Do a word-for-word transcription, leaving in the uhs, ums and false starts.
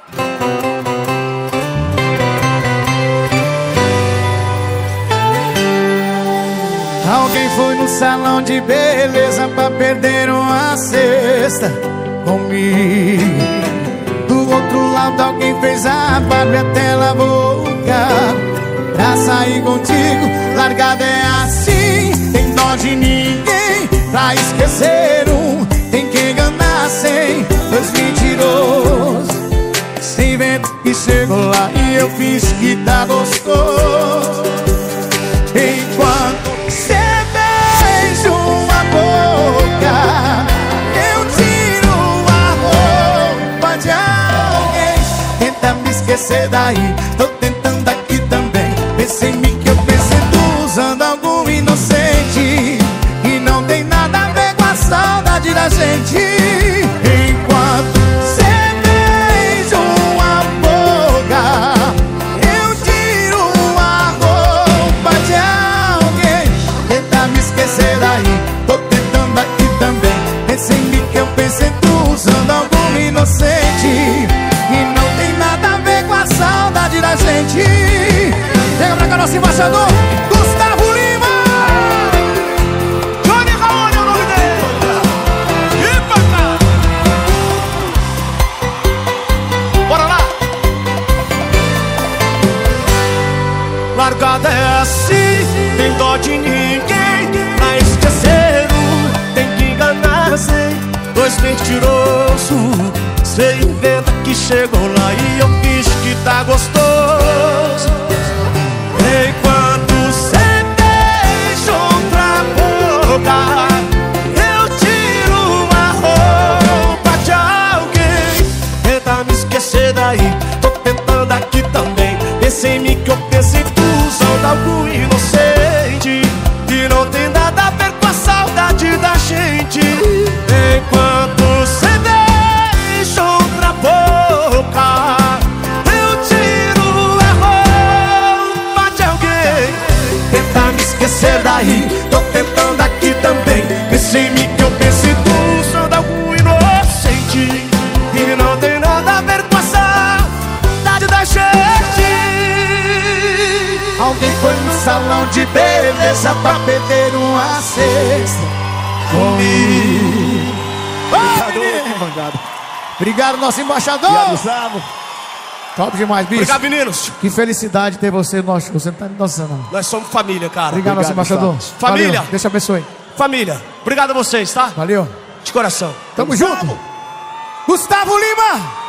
Alguém foi no salão de beleza pra perder uma cesta comigo. Do outro lado alguém fez a barba e até lavou o carro pra sair contigo. Largada é assim, tem dó de ninguém. Pra esquecer um, tem que enganar cem. Dois mentirosos, sem vento que chegou lá e eu fiz que tá gostoso. Enquanto cê beija uma boca, eu tiro a roupa de alguém. Tenta me esquecer daí, tô tentando aqui também. Pensei em mim que eu pensei tu usando algum inocente e não tem nada a ver com a saudade da gente. Enquanto cê beija uma boca, eu tiro a roupa de alguém. Tenta me esquecer daí, tô tentando aqui também. Pensei em mim que eu pensei tu usando algum inocente e não tem nada a ver com a saudade da gente. Chega pra cá nosso embaixador, Gustavo Lima. Johnny Raoni é o nome dele. E pra cá. Bora lá. Largada é assim, tem dó de ninguém. Pra esquecer um, tem que enganar cem. Dois mentirosos, cê inventa que chegou lá e eu fiz que tá gostoso. Enquanto cê beija outra boca, eu tiro a roupa de alguém. Tenta me esquecer daí, tô tentando aqui também. Pensei em mim que eu pensei tu usando algo inocente e não tem nada a ver com a saudade da gente. Enquanto cê beija outra boca, eu tiro a roupa de alguém. Tenta me esquecer daí, tô tentando aqui também. Pensei em mim que eu pensei tu usando algo inocente e não tem nada a ver com a saudade da gente. Alguém foi no salão de beleza pra perder uma cesta comigo. Obrigado, obrigado, nosso embaixador. Obrigado, Gustavo. Top demais, bicho. Obrigado, meninos. Que felicidade ter você no nosso show. Você não tá me dançando, não. Nós somos família, cara. Obrigado, nosso embaixador. Gustavo. Família. Valeu. Deus te abençoe. Família. Obrigado a vocês, tá? Valeu. De coração. Tamo Gustavo. junto. Gustavo Lima.